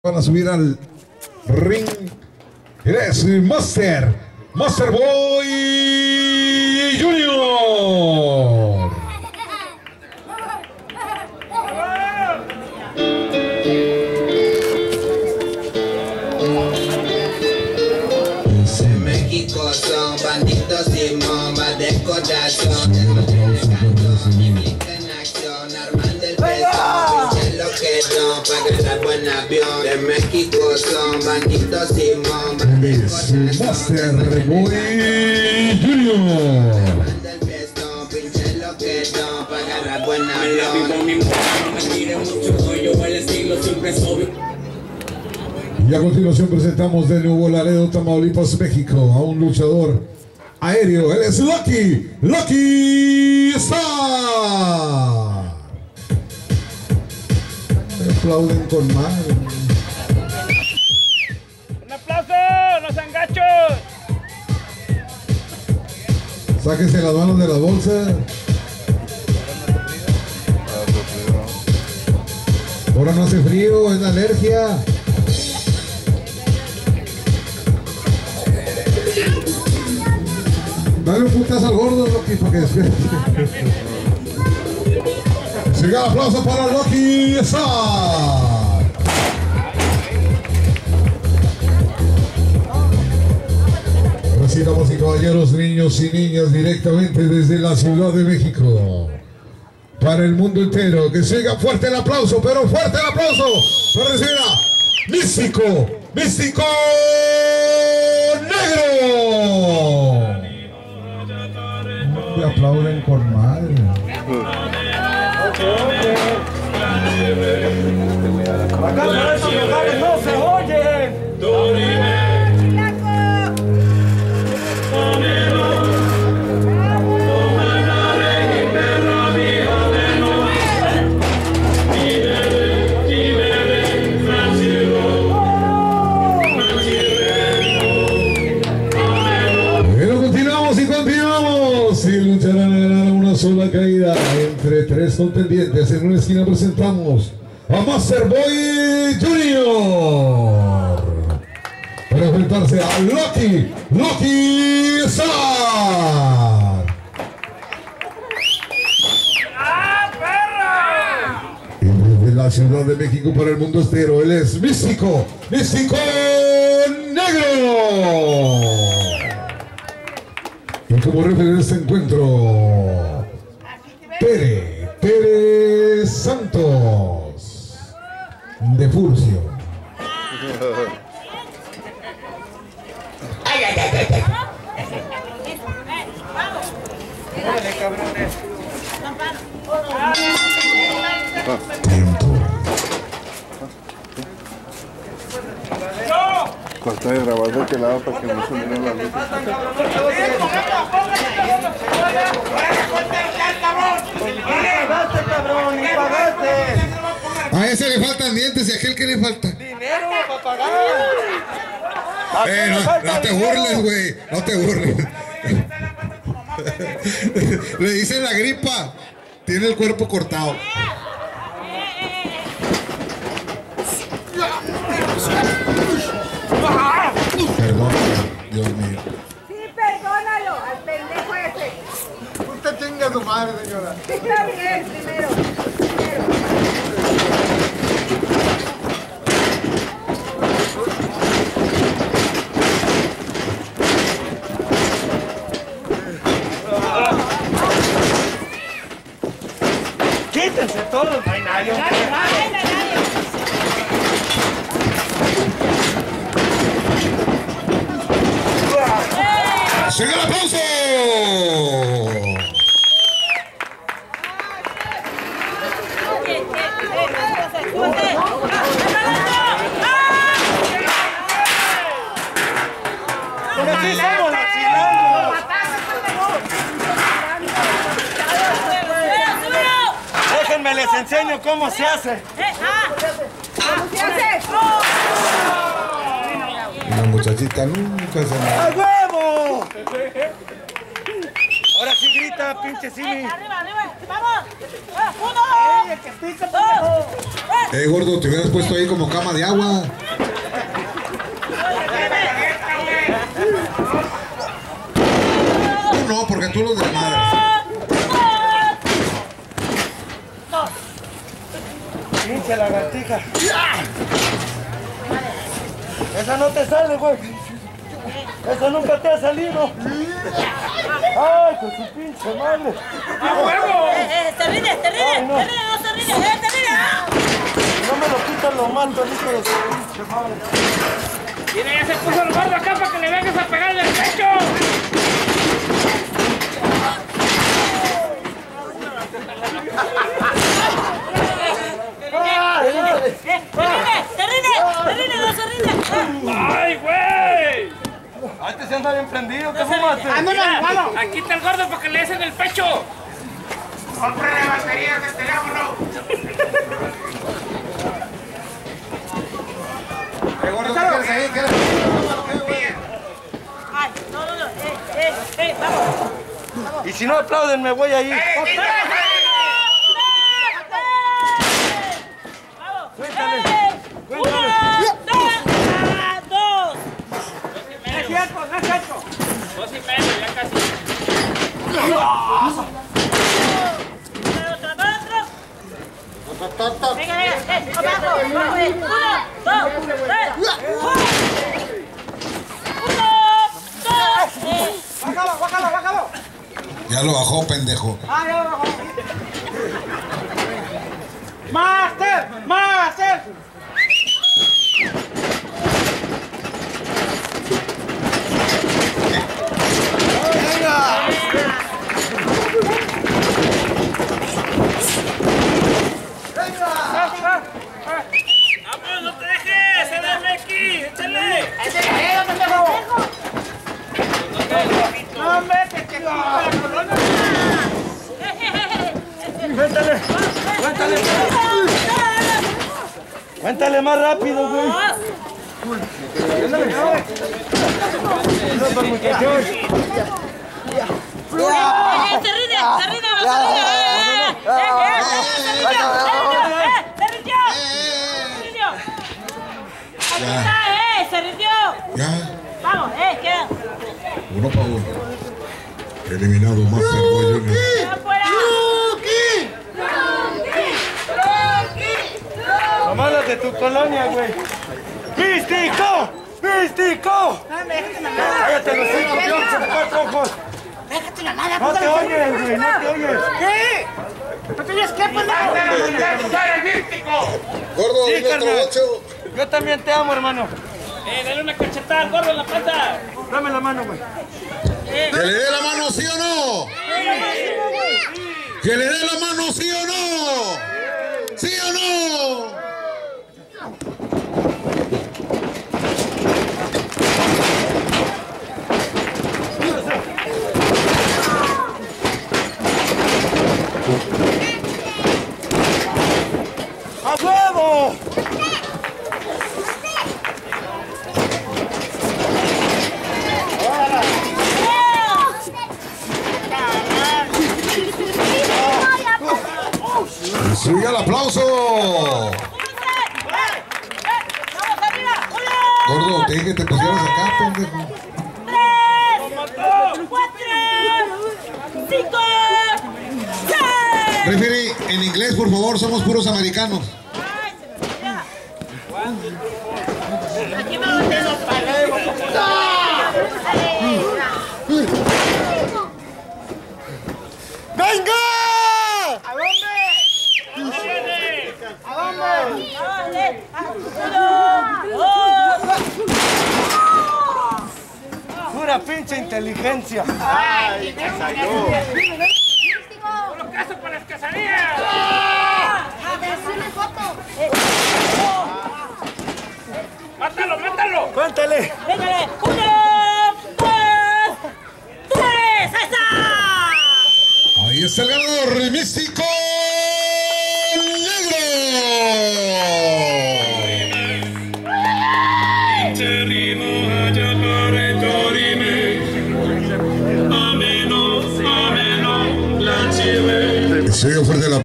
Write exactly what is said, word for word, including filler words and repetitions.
Van a subir al ring. Es Master, Master Boy Junior. En México son bandidos y bombas de corazón. De México son bandidos y bombas de corazón. Master Boy Junior. Y a continuación presentamos de Nuevo Laredo, Tamaulipas, México, a un luchador aéreo. Él es Lucky, Lucky Star. Me aplauden con madre. ¡Un aplauso! ¡No sean gachos! Sáquense las manos de la bolsa. Ahora no hace frío, es la alergia. Dale un putazo al gordo, Loki, para que despierte. Siga el aplauso para Loki Star. Ahora sí, damas y caballeros, niños y niñas, directamente desde la Ciudad de México, para el mundo entero. Que siga fuerte el aplauso, pero fuerte el aplauso para recibir a Místico, Místico Negro. Me aplauden con madre. Acá por esos lugares no se oyen. Pero continuamos y continuamos. Y lucharán a ganar una sola caída entre tres contendientes. En una esquina presentamos a Master Boy Junior para enfrentarse a Lucky, Lucky Star. ¡Ah, perra! Y desde la Ciudad de México para el mundo entero, él es Místico, Místico Negro. Y como referee de este encuentro, Tere, Tere Santos, de Furcio. Corta de grabar de aquel lado para que no se miren la luz. A ese le faltan dientes y a aquel que le falta. ¡Dinero para pagar! Eh, no, no te burles, güey. No te burles. Le dicen la gripa. Tiene el cuerpo cortado. Perdón, Dios mío. Sí, perdónalo al pendejo ese. Usted tenga su madre, señora. Sí, está bien, primero. Primero. ¡Quítense todos! ¡No hay nadie! ¡Llega el aplauso! ¡Porque sí somos los chilangos! Déjenme les enseño cómo se hace. ¿Cómo se hace? La muchachita nunca se ¡A me... huevo! Ahora sí grita, pinche Simi. Eh, arriba, arriba. ¡Vamos! Eh, ¡Uno! ¡Eh, que pica, pendejo! Eh, gordo, te hubieras puesto ahí como cama de agua. Tú no, porque tú los de madre. Pinche lagartija. Esa no te sale, güey. Esa nunca te ha salido. Ay, con su pinche madre. ¡A huevo! Eh, eh, se rinde, se rinde, Ay, no. se rinde, no se rinde, eh, se rinde. No me lo quitan, lo mato, hijo de su pinche madre. Mira, ya se puso el gordo acá para que le vengas a pegar en el pecho. ¡Ay, Eh, se rinde, se rinde, se rinde, no se rinde. ¡Ay, güey! Ay, te se anda bien prendido, ¿qué fumaste? Mira, aquí está el gordo para que le des en el pecho. ¡Compre la batería del teléfono! ¿Qué gordo quieres ahí? ¿Qué eres? Ay, no, no, no, eh, eh, eh, vamos. Y si no aplauden, me voy ahí. Cuéntale, cuéntale. Dos. Es cierto, no es cierto. Dos y medio, ya casi. Venga, venga, eh, abajo, abajo, eh. Uno, dos, tres, uno, dos, eh. Bájalo, bájalo, bájalo. Ya lo bajó, pendejo. Ah, ya lo bajó. ¡Master! ¡Master! ¡Vamos, no te dejes! ¡Se da Becky! ¡Échale! ¡No, vete, que no! Cuéntale, cuéntale. Cuéntale más rápido, güey. No, por muchachos. Eh, se rinde, se rinde, se rinde. Eh, eh, eh, se rindió, se rindió. Ahí está, eh, se rindió. Ya, Vamos, eh, queda. uno para uno. Eliminado Master Boy Junior. Queda fuera. Tomalas de tu colonia, güey. ¡Místico! ¡Místico! ¡Cállate los cinco, pinche de cuatro ojos! Déjate la mala, ¡No te oyes, güey! ¡No te oyes! ¿Qué? ¿No tienes que pendejo? Gordo, Sí, dile otro carnal. ocho. Yo también te amo, hermano. ¡Eh, dale una cachetada al gordo en la pata! Dame la mano, güey. ¿Que le dé la mano, sí o no? ¿Que le dé la mano, sí o no? ¿Sí o no? ¡A huevo! ¡Sigue el aplauso! ¡Vamos arriba! ¡Uno! Gordo, te dije que te pusieras acá, pendejo. ¡Tres! ¡Cuatro! ¡Cinco! ¡Seis! Referee, en inglés, por favor, somos puros americanos. ¡Ay, se me olvida! Aquí me lo tengo para ¡Venga! ¿A dónde? ¿A dónde? ¡Dale! ¡Uno! ¡Dos! Pura pinche inteligencia. ¡Ay! ¡Puro caso para las quesadillas! ¡A ver, una foto! ¡Mátalo, mátalo! Cuéntale. ¡Véngale! ¡Uno! ¡Dos! ¡Tres! ¡Ahí está! Ahí está el ganador, Místico Negro. Ameno, ameno. Se dio fuerte la